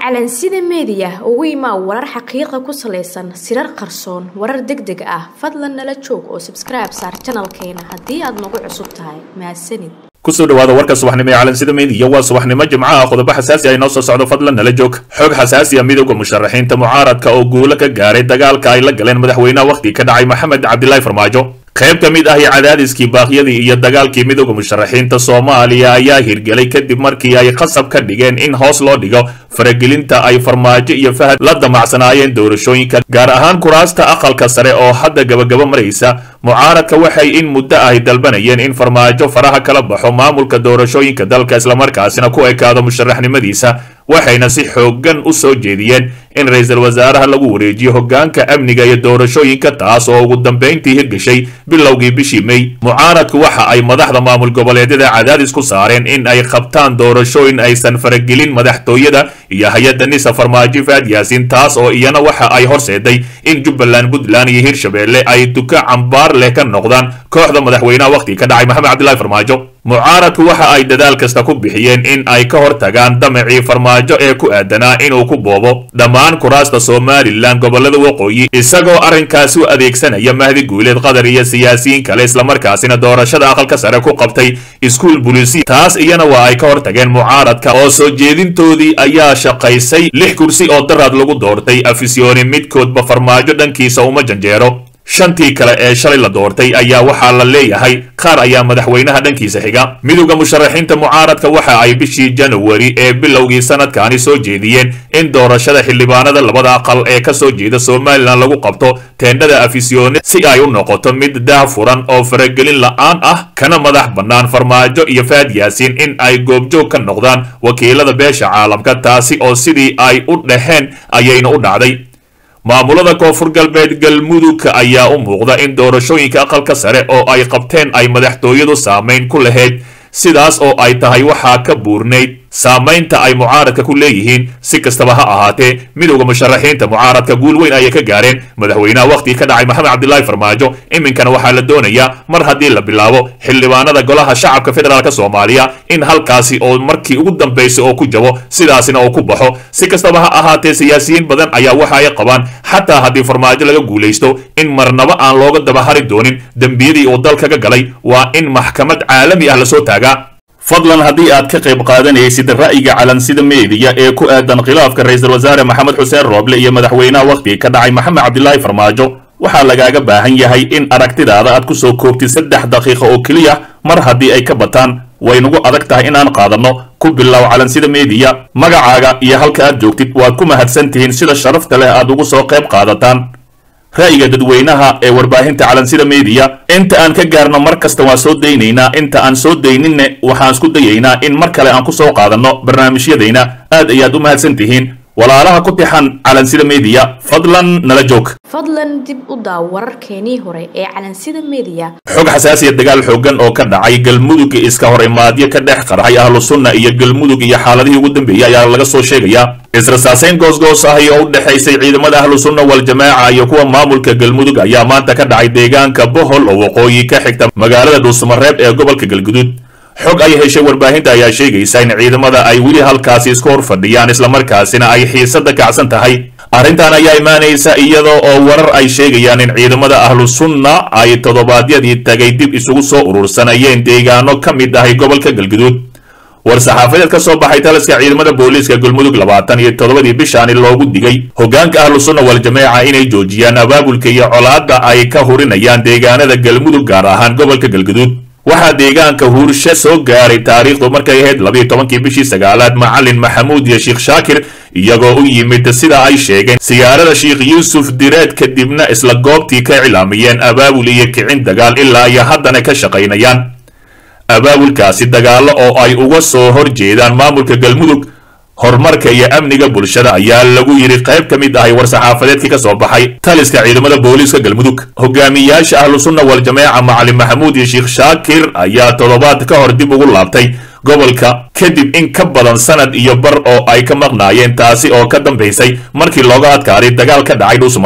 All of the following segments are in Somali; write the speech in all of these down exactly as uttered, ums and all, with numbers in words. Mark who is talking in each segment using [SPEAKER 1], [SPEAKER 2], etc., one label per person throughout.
[SPEAKER 1] calansida media ugu imaa warar xaqiiqo ku saleysan sirar qarsoon warar degdeg ah fadlan nala joog oo subscribe saar channelkeena haddii aad nagu cusub tahay mahadsanid
[SPEAKER 2] kusoo dhawaada warka subaxnimo ee calansida media waa subaxnimo jimcaha qodobo xasaasi ah inoo soo socdo fadlan nala joog xog xasaasi ah midowga musharaxiinta mucaaradka oo guulo ka gaaray dagaalka ay la galeen madaxweynaha waqti ka dhacay maxamed cabdilaahi farmaajo qayb ka mid ah cadaadiskii baaqyadii iyo dagaalkii midowga musharaxiinta Soomaaliya ayaa hirgelay kadib markii ay qasab ka dhigeen in hoos loo dhigo faragelinta ay farmaajo iyo fahad la damacsanaayeen doorashooyinka gaar ahaan kuraasta aqalka sare oo hadda gabagaba maraysa mucaaradka waxay in muddo ah dalbanayeen in farmaajo faraha kala baxo maamulka doorashooyinka dalka isla markaasina ku ekaado musharaxnimadiisa waxayna si xoogan u soo jeediyeen in ra'iisul wasaaraha lagu wareejiyo hoggaanka amniga iyo doorashooyinka taas oo ugu dambeyntii hirgashay bilowgii bishii May mucaaradku waxa ay madaxda maamul goboleedyada cadaadis ku saareen in ay qabtaan doorashooyin aysan faragelin madaxtooyada iyo hay'adda nisa farmaajo Fahad Yaasin taas oo iyana waxa ay horseeday in Jubbaland Puntland iyo Hirshabelle ay duka cambaar leh ka noqdaan kooxda madaxweynaha waqti ka dhacay maxamed cabdilaahi farmaajo mucaaradku waxa ay dadaal kasta ku bixiyeen in ay ka hortagaan damacii farmaajo ee ku aadanaa inuu ku boobo dhammaan kuraasta Somaliland gobolada waqooyi isagoo arrinkaas u adeegsanaya Mahdi Guuleed qadar iyo siyaasiyiin kale isla markaasina doorashada aqalka sare ku qabtay iskuul bulisi taas iyana waa ay ka hortageen mucaaradka oo soo jeedintoodii ayaa shaqaysay lix kursi oo daraad lagu doortay afisyooni midkoodba farmaajo dhankiisa uma janjeero shantii kale ee shalay la doortay ayaa waxaa la leeyahay qaar ayaa madaxweynaha dhankiisa xiga midowga musharaxiinta mucaaradka waxa ay bishii January ee bilowgii sanadkaani soo jeediyeen in doorashada xildhibaanada labada aqal ee ka soo jeeda Somaliland lagu qabto teendhada afisyoone si ay u noqoto mid daahfuran oo faragelin la'aan ah kana madax bannaan farmaajo iyo Fahad Yaasin in ay goobjoog ka noqdaan wakiilada beesha caalamka taasi oo sidii ay u dhaheen ayayna u dhacday maamulada koonfur galbeed galmudug ayaa u muuqda in doorashooyinka aqalka sare oo ay qabteen ay madaxtooyadu saameyn ku lahayd sidaas oo ay tahay waxaa ka buurnayd saamaynta ay mucaaradka ku leeyihiin si kastaba ha ahaatee midowga musharaxiinta mucaaradka guul weyn ayay ka gaareen madaxweynaha waqti ka dhacay maxamed cabdilaahi farmaajo iminkana waxaa la doonayaa mar haddii la bilaabo xildhibaanada golaha shacabka federaalka Soomaaliya in halkaasi oo markii ugu dambeysay oo ku jabo sidaasina oo ku baxo si kastaba ha ahaatee siyaasiyiin badan ayaa waxa ay qabaan xataa haddii farmaajo laga guulaysto in marnaba aan looga daba hari doonin dambiyadii uu dalka ka galay waa in maxkamad caalami ah la soo taagaa fadlan haddii aad ka qayb qaadanaysid ra'yiga calansida media ee ku aadan khilaafka ra'iisul wasaare maxamed xuseen rooble iyo madaxweynaha waqti ka dhacay maxamed cabdilaahi farmaajo waxaa lagaaga baahan yahay in aragtidaada aad ku soo koobtid saddex daqiiqo oo keliya mar haddii ay ka bataan way nagu adag tahay inaan qaadanno ku bilow calansida media magacaaga iyo halka aad joogtid waad ku mahadsan tihiin sida sharafta leh aad ugu soo qayb qaadataan ra'yiga dadweynaha ee warbaahinta calansida media inta aan ka gaarno mar kasta waan soo daynaynaa inta aan soo dayninne waxaan isku dayaynaa in mar kale aan ku soo qaadanno barnaamijyadayna aad ayaad u mahadsan tihiin walaalaha ku tixan calansida media fadlan nala joog
[SPEAKER 1] fadlan dib u daaw wararkeenii hore ee calansida media
[SPEAKER 2] xog xasaasi ah dagaal xoogan oo ka dhacay galmudug iska hor imaadyo ka dhex qarxay ahlu sunna iyo galmudug iyo xaaladihii ugu dambeeyay ayaa laga soo sheegayaa israsaasayn goosgoos ah oo u dhaxaysay ciidamada ahlu sunna wal jamaa iyo kuwa maamulka galmudug ayaa maanta ka dhacay deegaanka Bohol oo waqooyi ka xigta magaalada Dhuusamareeb ee gobolka Galgaduud xog ay heshay warbaahinta ayaa sheegaysa in ciidamada ay wili halkaasi isku hor fadhiyaan isla markaasina ay xiisada kacsan tahay arrintan ayaa imaanaysa iyadoo oo warar ay sheegayaan in ciidamada ahlu sunna ay todobaadyadii tagay dib isugu soo urursanayeen deegaano ka mid ah gobolka Galgaduud war saxaafadeed ka soo baxay taliska ciidamada booliiska galmudug labaatan iyo toddobadii bishaan loogu digay hoggaanka ahlu sunna wal jamaa inay joojiyaan abaabulka iyo colaadda ay ka hurinayaan deegaanada galmudug gaar ahaan gobolka Galgaduud waxaa deegaanka huurshe soo gaaray taariikhdu markay ahayd laba iyo tobankii bishii sagaalaad macallin maxamuud iyo sheekh shaakir iyagoo u yimid sida ay sheegeen siyaarada sheekh yuusuf direed kadibna isla goobtii ka cilaamiyeen abaabul iyo kicin dagaal ilaa iyo haddana ka shaqaynayaan abaabulkaasi dagaalo oo ay uga soo horjeedaan maamulka galmudug horumarka iyo amniga bulshada ayaa lagu yiri qayb ka mid ah war saxaafadeedkii ka soo baxay taliska ciidamada booliiska galmudug hogaamiyaasha ahlu sunna wal jamaa macallin maxamuud iyo sheekh shaakir ayaa toddobaad ka hor dib ugu laabtay gobolka kadib in ka badan sanad iyo bar oo ay ka maqnaayeen taasi oo ka dambeysay markii looga adkaaday dagaal ka dhacay Dhuusamareeb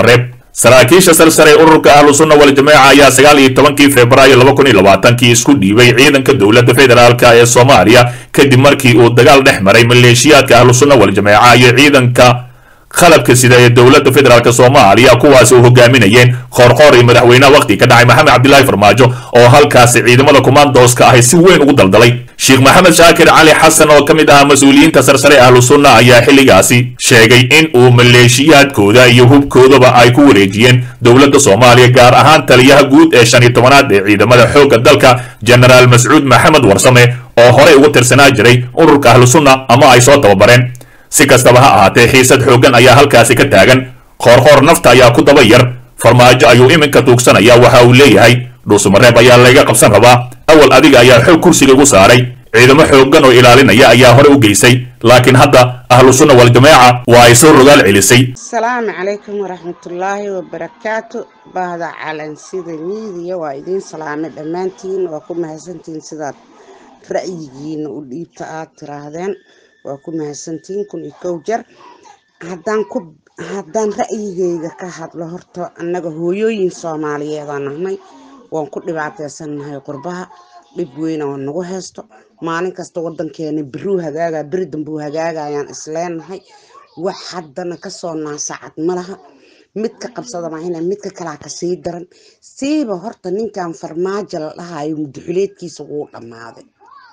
[SPEAKER 2] saraakiisha sarsare ururka ahlu sunna wal jameeca ayaa sagaal iyo tobankii febraayo laba kun iyo labaatankii isku dhiibay ciidanka dowladda federaalka ee Soomaaliya kadib markii uu dagaal dhex maray maleeshiyaadka ahlu sunna wal jameeca iyo ciidanka qalabka sida ee dowladda federaalka Soomaaliya kuwaas oo hogaaminayeen qorqor iyo madaxweynaha waqti ka dhacay Maxamed Cabdullaahi Farmaajo oo halkaas ciidamada commandoska ah si weyn ugu daldalay Sheikh Maxamed Shaakir Cali Xasan oo kamid ah mas'uuliyiinta sarsare ahlu sunna ayaa xilligaasi sheegay in uu maleeshiyaadkooda iyo hubkoodaba ay ku wareejiyeen dowladda Soomaaliya gaar ahaan taliyaha guud ee shan iyo tobanaad ee ciidamada xoogga dalka General Mas'uud Maxamed Warsame oo hore ugu tirsanaa jiray ururka ahlu sunna ama ay soo tababareen si kastaba ha ahaatee xiisad xoogan ayaa halkaasi ka taagan qorqor nafta ayaa ku daba yar Farmaajo ayuu iminka tuugsanaya waxa uu leeyahay dhuusamareeb ayaa laga qabsan rabaa awal adiga ayaa xoog kursiga ugu saaray ciidamo xoogan oo ilaalinaya ayaa hore u geysay laakiin hadda ahlu sunna wal jameeca waa ay soo rogaal celisay.
[SPEAKER 3] Assalaamu calaykum waraxmatullaahi wabarakaatu bahda calan sida miidiya waa idin salaamay dhammaantiin waa ku mahadsantiin sidaad ra'yigiina u dhiibta aad tiraahdeen waa ku mahadsantiin kun iyo kow jeer haddaan ku haddaan ra'yigayga ka hadlo horta annaga hooyooyin Soomaaliyeed aan nahay waan ku dhibaataysannahay qurbaha dhib weyn oo nagu haysto maalin kasta wadankeena biruu hagaaga biri dambu hagaaga ayaan isleenahay wax haddana ka soo naasacad malaha mid ka qabsada maahina mid ka kala ka sii daran siiba horta ninkan Farmaajo la dhahayo mudxuleedkiisa uu dhamaaday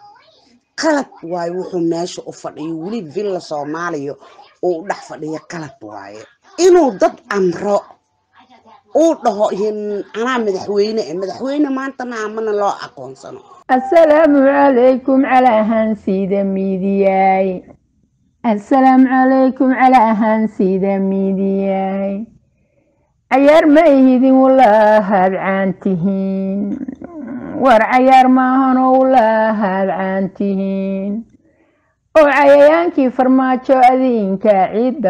[SPEAKER 3] qalad waay wuxuu meesha u fadhiyo wali villa Soomaaliya oo dhex fadhiya qalad waay inuu dad amro oo dhaho in ana madaxweyne madaxweyne maanta ma amana loo aqoonsano.
[SPEAKER 4] Assalaamu calaykum ala ahaan sida miidiyay Assalaamu calaykum ala ahaan sida miidiyay عيار ما يهدي والله هذا عنتهين ور عيار ما هنو والله هذا عنتهين وعيانكي فرماتشو أذين كعيد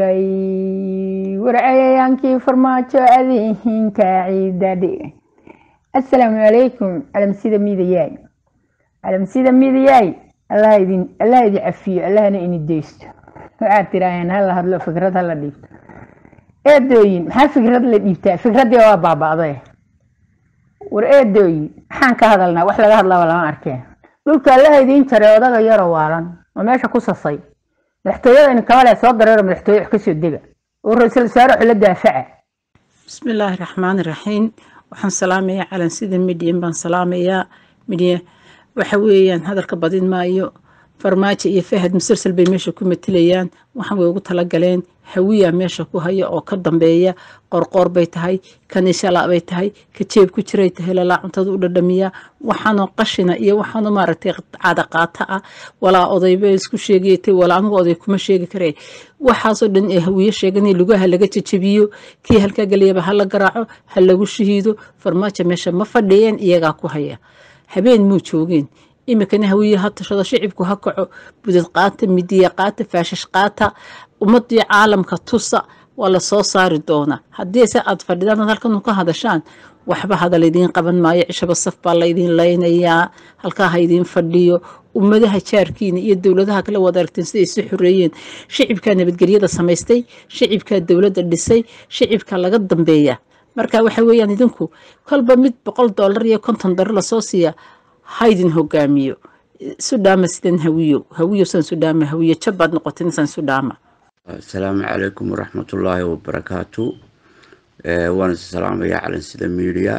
[SPEAKER 4] دقيقي ور عيانكي فرماتشو أذين كعيد دقيقي. السلام عليكم على مسيدة ميدياي على مسيدة ميدياي الله يدين الله يدي عفيه الله نئني ديست وعاد تراين هلا هلا فكرة هلا ديست eedooyin maxaa fikrad la dhiibtaa fikradii waa baabaaday war eedooyin maxaan ka hadalnaa wax laga hadlaa lama arkeen dhulka la haydiin jaray odaga yar oo waalan oo meesha ku sasay madaxtooyada in kale soo dareero madaxtooyo ka soo dega oo ra'iisul wasaare xula daafaca.
[SPEAKER 5] bismillaahir rahmaanir rahiim waxaan salaamayaa calan sida midiyan baan salaamayaa midiya waxa weeyaan hadalka badin maayo Farmaajo iyo Fahad musalsal bay meesha ku matalayaan waxaan way ugu tala galeen hawiya meesha ku haya oo ka dambeeya qorqor bay tahay kanishala bay tahay ka jeeb ku jiray tahay la cuntada u dhadhamiya waxaan qashina iyo waxaan maaragtay caada qaata ah wala odayba isku sheegaytay wala anigu oday kuma sheegi karay waxaas oo dhan ee hawiya sheeganay lugaha laga jajabiyo kii halka galiyaba hal la garaaco hal lagu shahiido Farmaajo meesha ma fadhiyeen iyaga ku haya habeen muu joogeen imikana hawiya hatta shada shicibku ha kaco budad qaata midiya qaata faashash qaata ummadii caalamka tusa wala soo saari doona hadii se aad fadhidaan halkan ka hadashaan waxba hadal idin qaban maayo cishaba saf baa la idin leenayaa halka ha idin fadhiyo ummadaha jaarkiina iyo dawladaha kala wada aragteen sidii si xoreeyeen shicibka nabadgelyada samaystay shicibka dawladda dhisay shicibka laga dambeeya marka waxa weeyaan idinku kolba mid boqol dollar iyo konton dollar la soo siiya haydin hogaamiyo sudaama sidan hawiyo hawiyo san sudaama hawiyo jabad noqotin san sudaama.
[SPEAKER 6] السلام عليكم ورحمة الله وبركاته. أه وانا السلام يا على سيدا ميديا.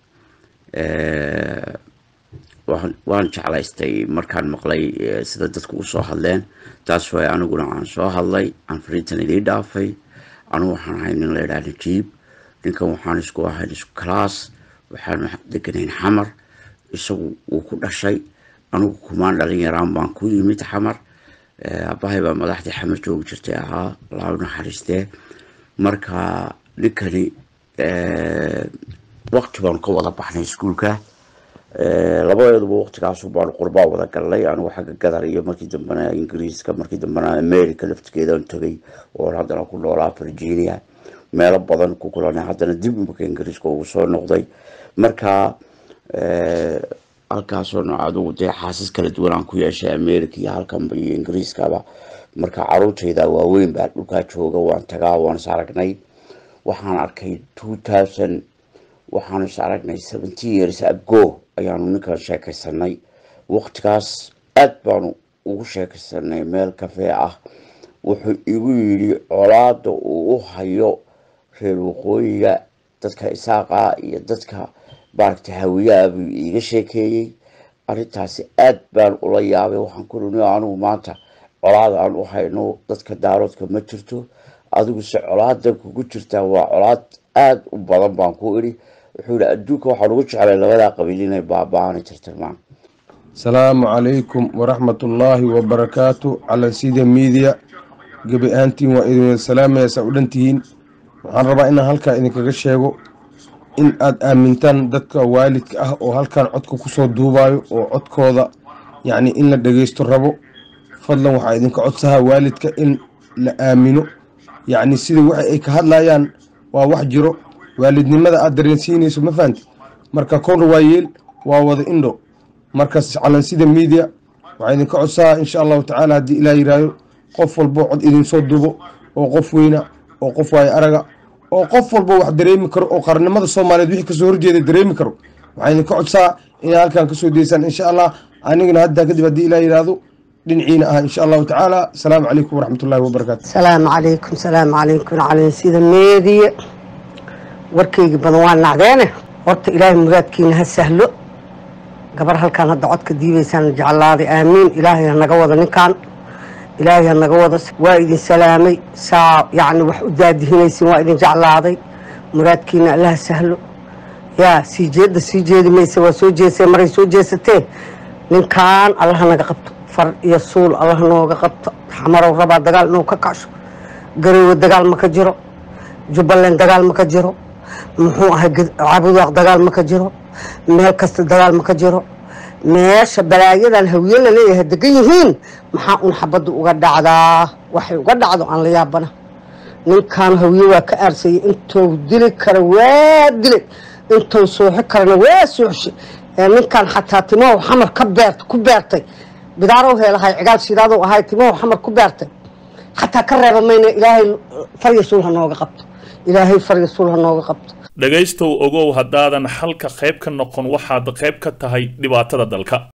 [SPEAKER 6] أه وان شعلا استي مركان مقلي سيدا تدكو صوح اللين تاسوي انا قولا عن صوح اللي عن فريتان اللي دافي انا وحان هاين اللي داني جيب لنكا وحان اسكو واحد اسكو كلاس وحان دكنين حمر اسو وكو داشي انا كمان لغين يران بانكو يميت حمر abahay baa madaxdii xamar joog jirtay ahaa laaw naxariistee marka ninkani ee waqti baan ka wada baxnay iskuulka ee labadeeduba waqtigaas baan qurbaa wada galay anigu xagga gadar iyo markii dambana Ingiriiska markii dambana America laftigeeda tagay oo haddana ku noolaa Virginia meelo badan ku kulanay haddana dib u ka Ingiriiska ugu soo noqday marka ee halkaas oo aad ugu day xaasas kala duwan aan ku yeeshay America iyo halkan iyo Ingiriiska ba marka caruurtayda waaweyn baa dhulka jooga waan tagaa waan saaragnay waxaan arkay two thousand waxaanu is aragnay seventy years ago ayaanu ninkan sheekaysanay waqtigaas aad baanu ugu sheekaysanay meel kafee ah wuxuu igu yidhi colaada uu u hayo reer waqooyiga dadka isaaqa iyo dadka baaragta hawiyaha buu iiga sheekeeyey arrintaasi aad baan ula yaabay waxaan ku runi anigu maanta colaad aan u hayno dadka daaroodka ma jirto adiguse colaada kugu jirtaa waa colaad aad u badan baan ku idhi wuxuu yidhi adduunka waxaan ugu jeclay labadaa qabiil inay baaba-aana jirtirmaan
[SPEAKER 7] asalaamu calaykum waraxmatullaahi wabarakaatu cala sida miidiya gebi ahaantiin waa idin wada salaamaya saa u dhantihiin waxaan rabaa inaan halkaa idinkaga sheego in aad aamintaan dadka waalidka ah oo halkan codka kusoo duubayo oo codkooda yacni in la dhageysto rabo fadlan waxaa idinka codsahaa waalidka in la aamino yacni sida waxa ay ka hadlayaan waa wax jiro waalidnimada aad dareensiinayso ma fahanti marka koonra waa yeel waa wada indho markaas calansida miidiya waxaa idinka codsahaa insha allahu tacaala haddii ilaa yiraayo qof walbo cod idinsoo duubo oo qof weyna oo qof waayo araga oo qof walbo wax dareemi karo oo qarnimada soomaaliyeed wixii kasoo horjeeda dareemi karo waxaa idinka codsahaa inay halkan kasoo deysaan insha allah anigana haddaa kadib haddii ilaa yiraahdo dhinaciina ah insha allahu tacaala asalaamu calaykum waraxmatullaahi wabarakaatu
[SPEAKER 3] salaamu calaykum salaamu calaykum calansida meediya warkaygi badan waa nacdeene horta ilaahay muraadkiina ha sahlo gabar halkaan hadda codka diibaysaan jeclaaday aamiin ilaahay ha naga wada ninkaan ilaahay ha naga wada waa idin salaamay saa yacni wax u daadihinaysin waa idin jeclaaday muraadkiina allaha sahlo yaa sii jeedda sii jeedi maysa waa soo jeesee maray soo jeesatee ninkaan allaha naga qabto far iyo suul allaha nooga qabto xamarow rabaa dagaal inuu ka kacsho garowe dagaal ma ka jiro jubbaland dagaal ma ka jiro muxuu ahay cabudaaq dagaal ma ka jiro meel kasta dagaal ma ka jiro meesha balaayadan hawiye la leeyahay degan yihiin maxaa un xabadda uga dhacdaa waxay uga dhacdo aan la yaabana ninkan hawiye waa ka aarsayay intuu dili kara waa dilay intuu suuxi karana waa suuxshay ninkan xataa timahu xamar ka beert ku beertay bidaarow heelahay cigaal shidaadou ahay timahu xamar ku beertay xataa ka reeba mayna ilaahay farya suul ha nooga qabto ilaahay farya suul ha nooga qabto
[SPEAKER 2] dhagaystow ogow haddaadan xalka qayb ka noqon waxaad qayb ka tahay dhibaatada dalka.